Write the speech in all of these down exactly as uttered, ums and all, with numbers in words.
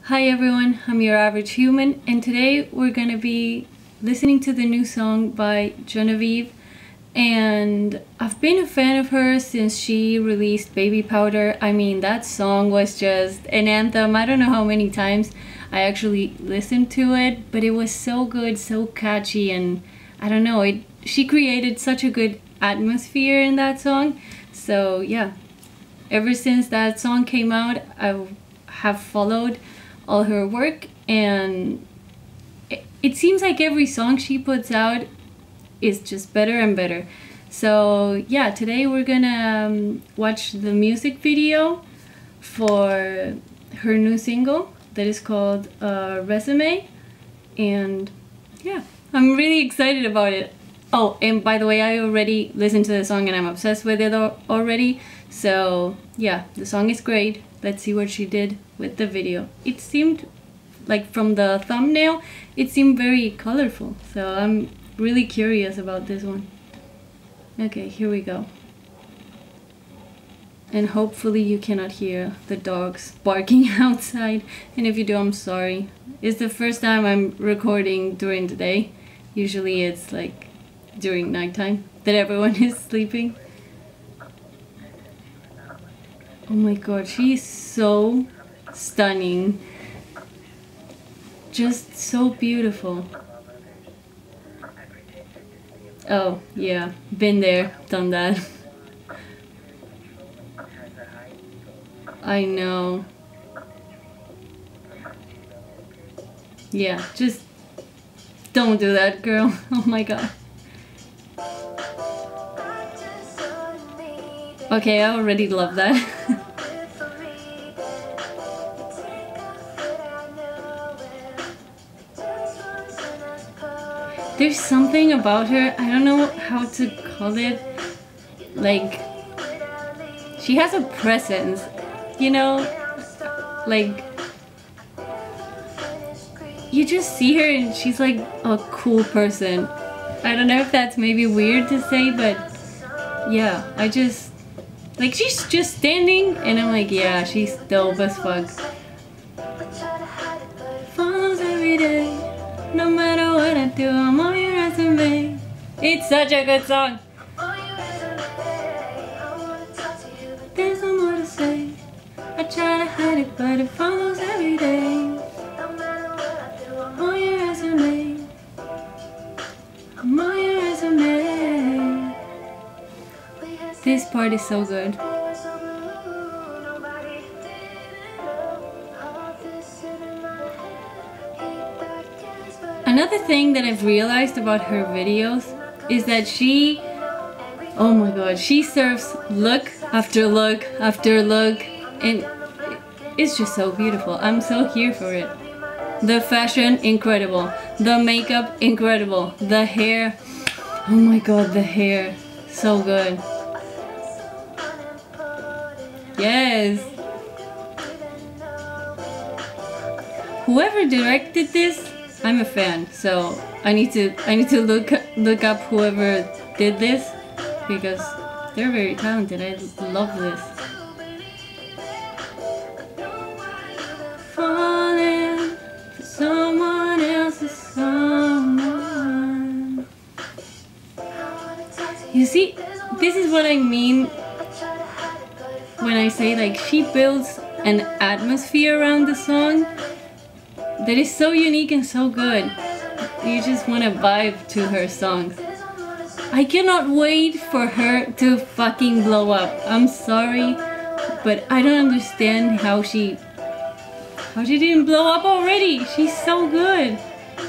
Hi everyone, I'm your average human, and today we're gonna be listening to the new song by Jenevieve. And I've been a fan of hers since she released Baby Powder. I mean, that song was just an anthem. I don't know how many times I actually listened to it, but it was so good, so catchy, and I don't know, it she created such a good atmosphere in that song. So yeah, ever since that song came out, I have followed all her work, and it, it seems like every song she puts out is just better and better. So yeah, today we're gonna um, watch the music video for her new single that is called uh, Résumé, and yeah, I'm really excited about it. Oh, and by the way, I already listened to the song and I'm obsessed with it already. So yeah, the song is great. Let's see what she did with the video. It seemed like, from the thumbnail, it seemed very colorful. So I'm really curious about this one. Okay, here we go. And hopefully you cannot hear the dogs barking outside. And if you do, I'm sorry. It's the first time I'm recording during the day. Usually it's like during nighttime that everyone is sleeping. Oh my god, she's so stunning. Just so beautiful. Oh yeah, been there, done that. I know. Yeah, just don't do that, girl. Oh my god. Okay, I already love that. There's something about her, I don't know how to call it, like, she has a presence, you know, like, you just see her and she's like a cool person. I don't know if that's maybe weird to say, but yeah, I just, like, she's just standing and I'm like, yeah, she's dope as fuck. Falls every day, no matter what I do, I'm on your resume. It's such a good song. There's no more to say. I try to hide it, but it follows every day. I'm on your resume. I'm on your resume. This part is so good. Another thing that I've realized about her videos is that she, oh my god, she serves look after look after look, and it's just so beautiful. I'm so here for it. The fashion, incredible. The makeup, incredible. The hair, oh my god, the hair, so good. Yes. Whoever directed this, I'm a fan, so I need to I need to look look up whoever did this, because they're very talented. I love this. Falling for someone else's someone. You see, this is what I mean when I say, like, she builds an atmosphere around the song that is so unique and so good. You just want to vibe to her songs. I cannot wait for her to fucking blow up. I'm sorry, but I don't understand how she how she didn't blow up already. She's so good.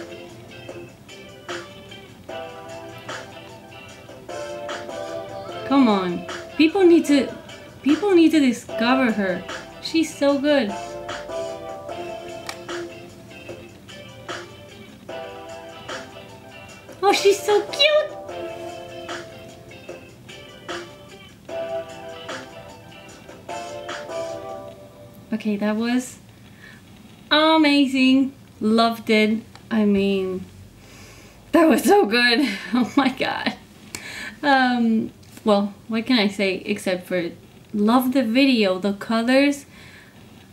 Come on. People need to people need to discover her. She's so good. Oh, she's so cute! Okay, that was amazing. Loved it. I mean, that was so good. Oh my god. Um, well, what can I say except for love the video, the colors.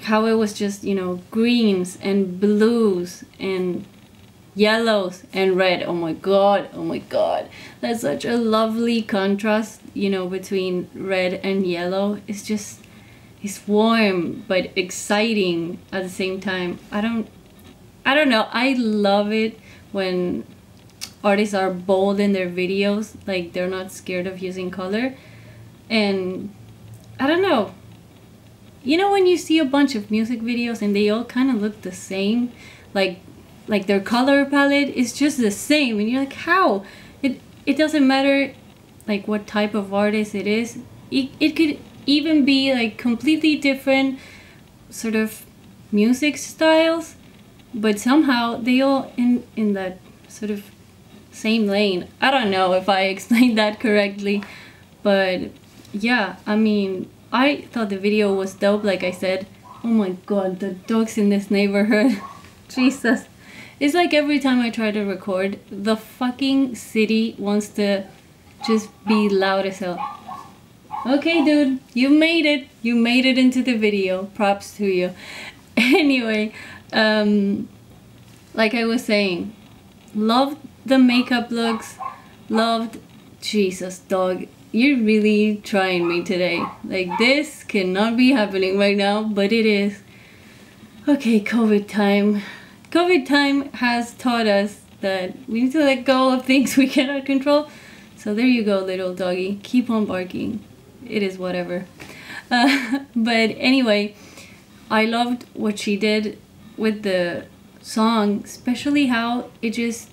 how it was just, you know, greens and blues and yellows and red. Oh my god, oh my god. That's such a lovely contrast, you know, between red and yellow. It's just, it's warm but exciting at the same time. I don't, I don't know. I love it when artists are bold in their videos, like they're not scared of using color. And I don't know, you know, when you see a bunch of music videos and they all kind of look the same, like like their color palette is just the same, and you're like, how? It it doesn't matter like what type of artist it is. It, it could even be like completely different sort of music styles, but somehow they all in in that sort of same lane. I don't know if I explained that correctly, but yeah, I mean, I thought the video was dope, like I said. Oh my god, the dogs in this neighborhood. Jesus. It's like every time I try to record, the fucking city wants to just be loud as hell. Okay, dude, you made it. You made it into the video. Props to you. Anyway, um, like I was saying, loved the makeup looks, loved, Jesus, dog. You're really trying me today. Like, this cannot be happening right now, but it is. Okay, COVID time. COVID time has taught us that we need to let go of things we cannot control. So there you go, little doggy. Keep on barking. It is whatever. Uh, but anyway, I loved what she did with the song, especially how it just,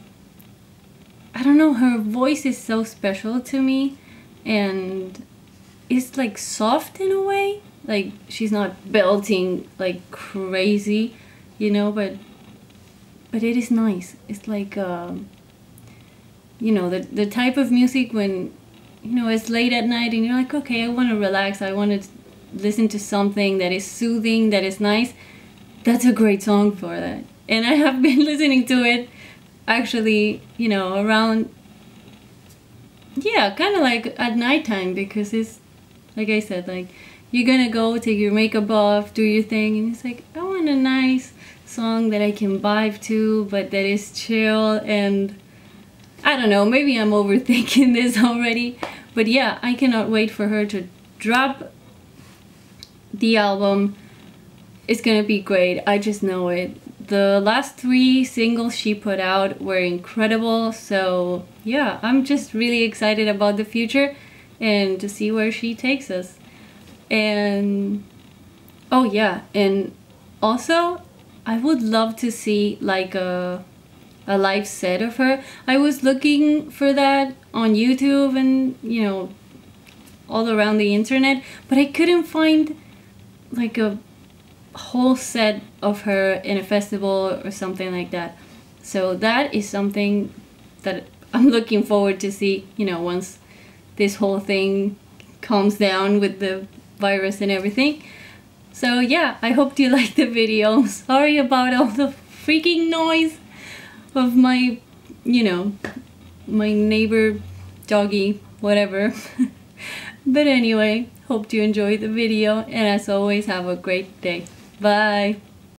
I don't know, her voice is so special to me. And it's like soft in a way, like she's not belting like crazy, you know, but but it is nice. It's like um, you know, the, the type of music when, you know, it's late at night and you're like, okay, I want to relax, I want to listen to something that is soothing, that is nice. That's a great song for that. And I have been listening to it actually, you know, around, yeah, kind of like at nighttime, because it's, like I said, like, you're gonna go take your makeup off, do your thing, and it's like, I want a nice song that I can vibe to, but that is chill. And I don't know, maybe I'm overthinking this already, but yeah, I cannot wait for her to drop the album. It's gonna be great, I just know it. The last three singles she put out were incredible, so yeah, I'm just really excited about the future and to see where she takes us. And oh yeah, and also I would love to see like a a live set of her. I was looking for that on YouTube and, you know, all around the internet, but I couldn't find like a whole set of her in a festival or something like that. So that is something that I'm looking forward to see, you know, once this whole thing calms down with the virus and everything. So yeah, I hope you liked the video. Sorry about all the freaking noise of my, you know, my neighbor doggy, whatever. But anyway, hope you enjoyed the video, and as always, have a great day. Bye.